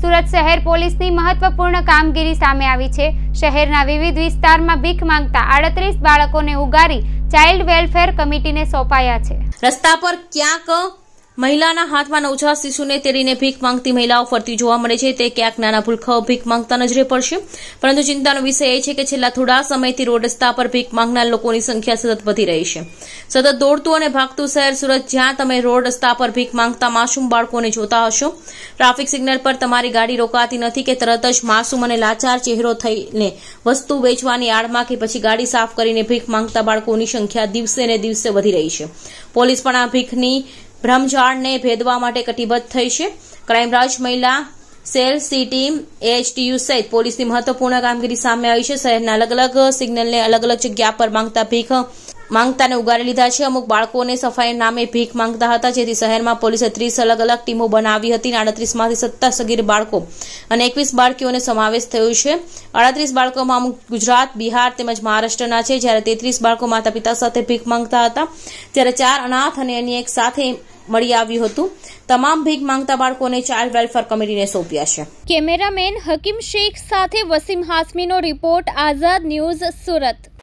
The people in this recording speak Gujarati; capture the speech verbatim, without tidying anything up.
સુરત શહેર પોલીસની મહત્વપૂર્ણ કામગીરી સામે આવી છે। શહેરના વિવિધ વિસ્તારમાં ભીખ માંગતા આડત્રીસ બાળકોને ઉગારી ચાઇલ્ડ વેલફેર કમિટીને સોંપાયા છે। રસ્તા પર ક્યાંક મહિલાના હાથમાં નવજાત શિશુને તેડીને ભીખ માંગતી મહિલાઓ ફરતી જોવા મળે છે। તે ક્યાંક નાના ભૂલકાઓ ભીખ માંગતા નજરે પડશે, પરંતુ ચિંતાનો વિષય એ છે કે છેલ્લા થોડા સમયથી રોડ રસ્તા પર ભીખ માંગનાર લોકોની સંખ્યા સતત વધી રહી છે। સતત દોડતું અને ભાગતું શહેર સુરત, જ્યાં તમે રોડ રસ્તા પર ભીખ માંગતા માસૂમ બાળકોને જોતા હશો। ટ્રાફિક સિગ્નલ પર તમારી ગાડી રોકાતી નથી કે તરત જ માસૂમ અને લાચાર ચહેરો થઈને વસ્તુ વેચવાની આડમાં કે પછી ગાડી સાફ કરીને ભીખ માંગતા બાળકોની સંખ્યા દિવસે ને દિવસે વધી રહી છે। પોલીસ પણ આ ભીખની ભ્રમઝાળને ભેદવા માટે કટિબદ્ધ થઈ છે। ક્રાઇમ બ્રાન્ચ મહિલા સેલ સી ટીમ એએચટીયુ સહિત પોલીસની મહત્વપૂર્ણ કામગીરી સામે આવી છે। શહેરના અલગ અલગ સિગ્નલને અલગ અલગ જગ્યા પર માંગતા ભીખ માંગતાને ઉગારી લીધા છે। અમુક બાળકોને સફાઈ નામે ભીખ માંગતા હતા, જેથી શહેરમાં પોલીસે ત્રીસ અલગ અલગ ટીમો બનાવી હતી। આડત્રીસ માંથી સત્તર સગીર બાળકો અને એકવીસ બાળકીઓને સમાવેશ થયો છે। આડત્રીસ બાળકોમાં અમુક ગુજરાત, બિહાર તેમજ મહારાષ્ટ્રના છે, જ્યારે તેત્રીસ બાળકો માતા પિતા સાથે ભીખ માંગતા હતા, જ્યારે ચાર અનાથ અને અન્ય એક સાથે મળી આવ્યું હતું। તમામ ભીખ માંગતા બાળકોને ચાઇલ્ડ વેલફેર કમિટીને સોંપ્યા છે। કેમેરામેન હકીમ શેખ સાથે વસીમ હાસમીનો રિપોર્ટ, આઝાદ ન્યૂઝ, સુરત।